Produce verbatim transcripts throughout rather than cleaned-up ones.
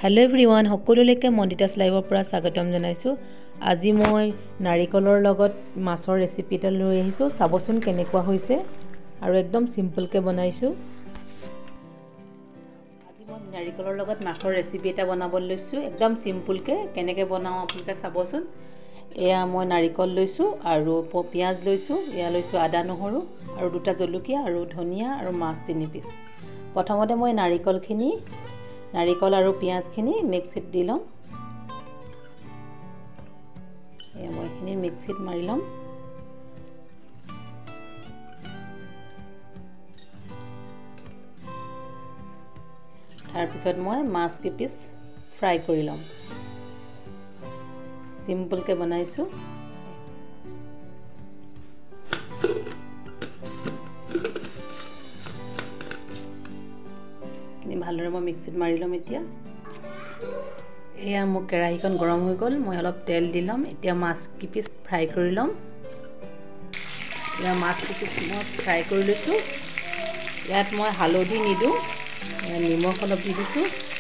Hello everyone সকলোলৈকে মণ্টিতাছ লাইভৰ পৰা স্বাগতম জনাইছো। আজি মই নাৰিকলৰ লগত মাছৰ ৰেচিপি এটা লৈ আহিছো। চাবচোন কেনেকুৱা হৈছে আৰু একদম সিম্পল কে বনাইছো। আজি মই নাৰিকলৰ লগত মাছৰ ৰেচিপি এটা বনাব লৈছো। একদম সিম্পল কে কেনেকৈ বনাও আপোনালোকে চাবচোন। এয়া মই নাৰিকল লৈছো আৰু পিয়াজ লৈছো, এয়া লৈছো আদা নহৰু আৰু দুটা জলকীয়া আৰু ধনিয়া আৰু মাছ তিনি পিস। প্ৰথমতে মই নাৰিকলখিনি নাৰিকল আৰু পিয়াজখিনি মিক্সিত দি লম। এই মইখিনি মিক্সিত মাৰি লম। তাৰ পিছত মই মাছ কি পিস ফ্ৰাই কৰি লম। সিম্পল কে বনাইছো। ভালদৰে মই মিক্সিত মাৰি লম। এতিয়া এয়া মোৰ কেৰাহীখন গৰম হৈ গ'ল। মই অলপ তেল দি লম। এতিয়া মাছ কি পিস ফ্ৰাই কৰি লম। এয়া মাছ কি পিস মই ফ্ৰাই কৰি লৈছো। ইয়াত মই হালধি নিদো, নিমখ অলপ দি দিছো।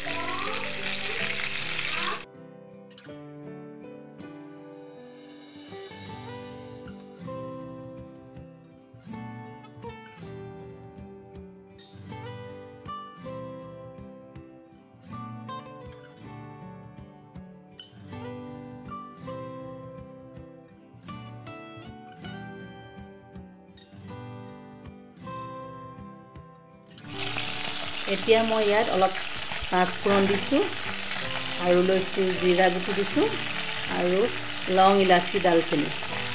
এতিয়া মই ইয়াত অলপ পাঁচ ফোৰণ দিছো আৰু লৈছো জিৰা গুটি দিছো আৰু লং ইলাচি দালচেনি।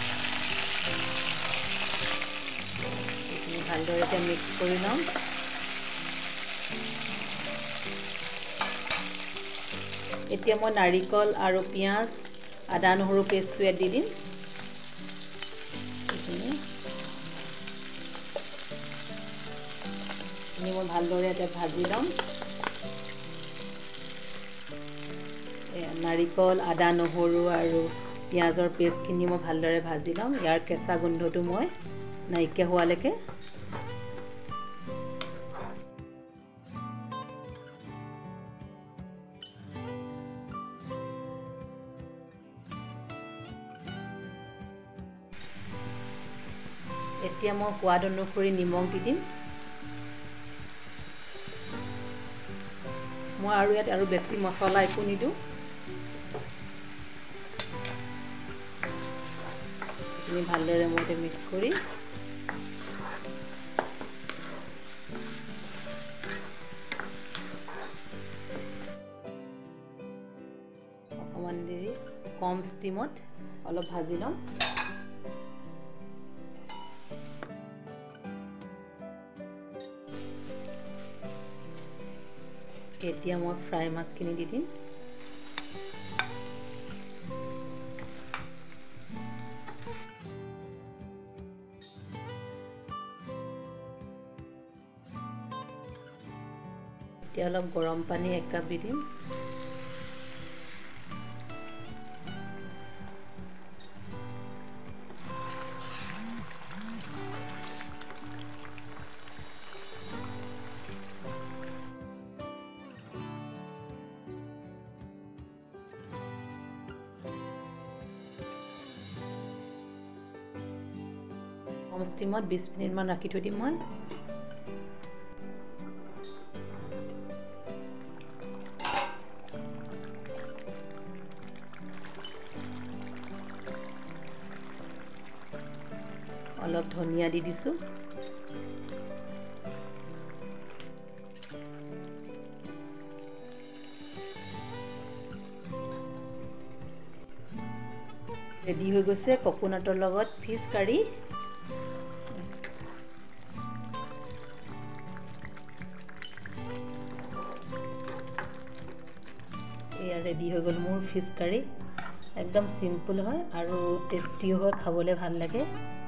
এইখিনি ভালদৰে এতিয়া মিক্স কৰি লম। এতিয়া মই নাৰিকল আৰু পিয়াজ আদা নহৰু পেষ্টটো ইয়াত দি দিম। মই ভালদৰে এটা ভাজি লম। নাৰিকল আদা নহৰু আৰু পিয়াজৰ পেষ্টখিনি মই ভালদৰে ভাজি লম। ইয়াৰ কেঁচা গোন্ধটো মই নাইকিয়া হোৱালৈকে। এতিয়া মই সোৱাদ অনুসৰি নিমখ দি দিম। মই আৰু ইয়াত আৰু বেছি মছলা একো নিদো। এইখিনি ভালদৰে মই মিক্স কৰি অকমান দেৰি কম ষ্টিমত অলপ ভাজি লম। এতিয়া মই ফ্ৰাই মাছখিনি দি দিম। এতিয়া অলপ গৰম পানী এক কাপ দি দিম। কম ষ্টিমত বিশ মিনিট মান ৰাখি থৈ দিম মই। অলপ ধনিয়া দি দিছো। ৰেডি হৈ গৈছে কোকোনাটৰ লগত ফিছ কাৰী। এয়া ৰেডি হৈ গ'ল মোৰ ফিছ কাৰী। একদম সিম্পল হয় আৰু টেষ্টিও হয়, খাবলৈ ভাল লাগে।